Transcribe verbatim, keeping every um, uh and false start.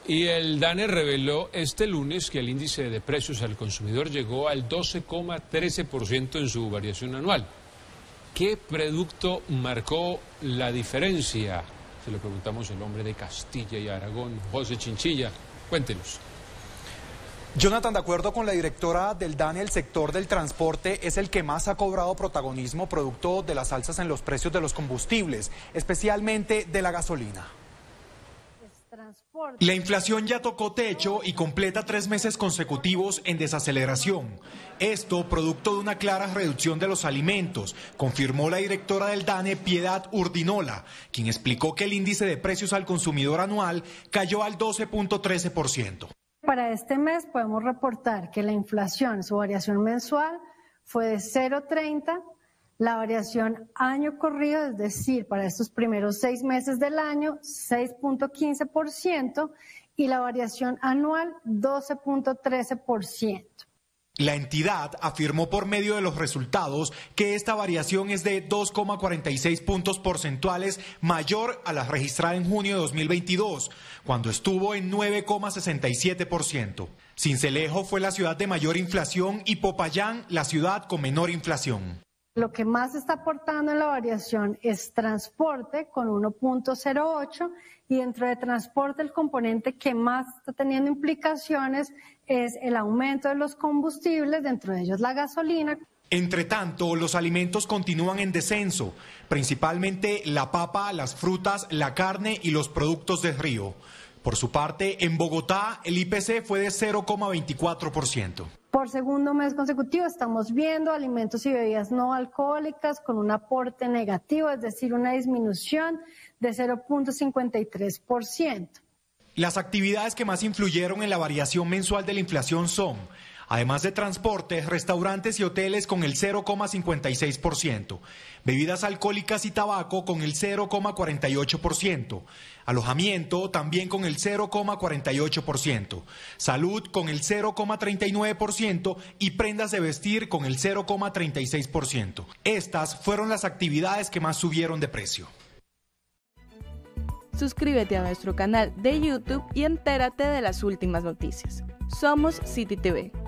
Y el DANE reveló este lunes que el índice de precios al consumidor llegó al doce coma trece por ciento en su variación anual. ¿Qué producto marcó la diferencia? Se lo preguntamos al hombre de Castilla y Aragón, José Chinchilla. Cuéntenos. Jonathan, de acuerdo con la directora del DANE, el sector del transporte es el que más ha cobrado protagonismo producto de las alzas en los precios de los combustibles, especialmente de la gasolina. La inflación ya tocó techo y completa tres meses consecutivos en desaceleración. Esto producto de una clara reducción de los alimentos, confirmó la directora del DANE, Piedad Urdinola, quien explicó que el índice de precios al consumidor anual cayó al doce punto trece por ciento. Para este mes podemos reportar que la inflación, su variación mensual, fue de cero punto treinta. La variación año corrido, es decir, para estos primeros seis meses del año, seis punto quince por ciento y la variación anual, doce punto trece por ciento. La entidad afirmó por medio de los resultados que esta variación es de dos coma cuarenta y seis puntos porcentuales mayor a la registrada en junio de dos mil veintidós, cuando estuvo en nueve coma sesenta y siete por ciento. Sincelejo fue la ciudad de mayor inflación y Popayán la ciudad con menor inflación. Lo que más está aportando en la variación es transporte con uno punto cero ocho y dentro de transporte el componente que más está teniendo implicaciones es el aumento de los combustibles, dentro de ellos la gasolina. Entre tanto, los alimentos continúan en descenso, principalmente la papa, las frutas, la carne y los productos de río. Por su parte, en Bogotá el I P C fue de cero coma veinticuatro por ciento. Por segundo mes consecutivo estamos viendo alimentos y bebidas no alcohólicas con un aporte negativo, es decir, una disminución de cero punto cincuenta y tres por ciento. Las actividades que más influyeron en la variación mensual de la inflación son, además de transporte, restaurantes y hoteles con el cero coma cincuenta y seis por ciento, bebidas alcohólicas y tabaco con el cero coma cuarenta y ocho por ciento, alojamiento también con el cero coma cuarenta y ocho por ciento, salud con el cero coma treinta y nueve por ciento y prendas de vestir con el cero coma treinta y seis por ciento. Estas fueron las actividades que más subieron de precio. Suscríbete a nuestro canal de YouTube y entérate de las últimas noticias. Somos City T V.